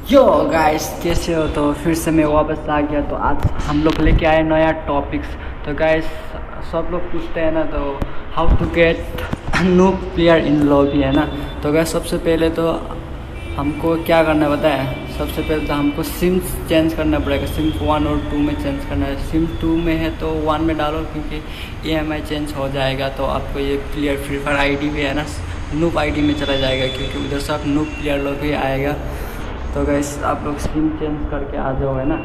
Yo guys, कैसे हो? तो फिर से मैं वापस आ गया। तो आज हम लोग लेके आए नया टॉपिक्स। तो गाइस, सब लोग पूछते हैं ना, तो how to get new player in lobby, है ना। तो गाइस, सबसे पहले तो हमको क्या करना है पता है? सबसे पहले तो हमको सिम्स चेंज करना पड़ेगा। सिम्स 1 और 2 में चेंज करना है। सिम 2 में है तो 1 में डालो, क्योंकि EMI चेंज हो जाएगा तो आपको ये प्लेयर फ्री फायर ID भी है ना, नूप ID में चला जाएगा, क्योंकि उधर सब नूप प्लेयर लोग भी आएगा। तो गाइस, आप लोग सिम चेंज करके आ जाओ, है ना।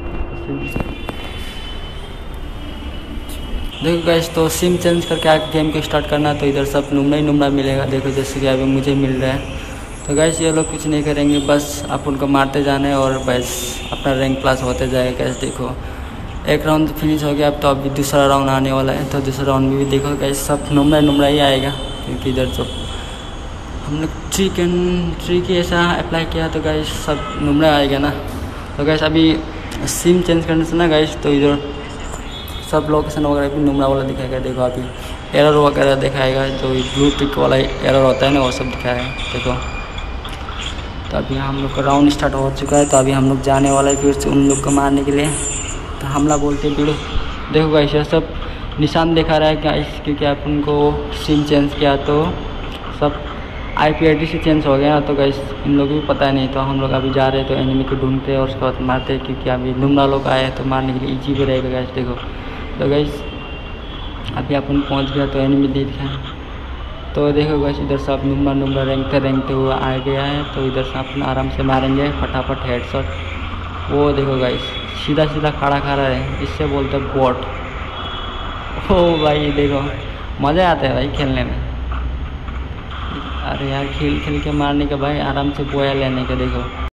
देखो गाइस, तो सिम चेंज करके आके गेम को स्टार्ट करना, तो इधर सब नुमड़ा ही नुमड़ा मिलेगा। देखो जैसे कि अभी मुझे मिल रहा है। तो गाइस, ये लोग कुछ नहीं करेंगे, बस आप उनको मारते जाने और बस अपना रैंक प्लस होते जाएगा। गाइस देखो, एक राउंड फिनिश हो गया, अब तो अभी दूसरा राउंड आने वाला है। तो दूसरा राउंड में भी देखो गाइस, सब नुमड़ा ही आएगा, क्योंकि इधर जो हम लोग ट्री की ऐसा अप्लाई किया तो गाइस सब नुमड़ा आएगा ना। तो गाइस, अभी सिम चेंज करने से ना गाइस, तो इधर सब लोकेशन वगैरह भी नुमड़ा वाला दिखाएगा। देखो अभी एरर वगैरह दिखाएगा, जो ब्लू टिक वाला एरर होता है ना, वो सब दिखाएगा। देखो, तो अभी हम लोग का राउंड स्टार्ट हो चुका है। तो अभी हम लोग जाने वाला है फिर से उन लोग को मारने के लिए। तो हमला बोलते भिड़ो। देखो गाइस, ये सब निशान दिखा रहा है गाइस, क्योंकि आप उनको सिम चेंज किया तो सब IP ID से चेंज हो गया। तो गाइस, इन लोगों को पता नहीं। तो हम लोग अभी जा रहे हैं, तो एनिमी को ढूंढते हैं और उसके बाद मारते हैं, क्योंकि अभी नुमड़ा लोग आए हैं तो मारने के लिए ईजी भी रहेगा गाइस। देखो, तो गाइस अभी अपन पहुंच गया, तो एनिमी देख रहे हैं। तो देखो गाइस, इधर से आप नुमड़ा रेंगते हुए आ गया है। तो इधर से अपन आराम से मारेंगे फटाफट हेडशॉट। वो देखो गाइस, सीधा सीधा खड़ा है, इससे बोलते हैं बॉट। ओ भाई देखो, मज़ा आता है भाई खेलने में। अरे यार, खेल खेल के मारने का भाई, आराम से बोया लेने का। देखो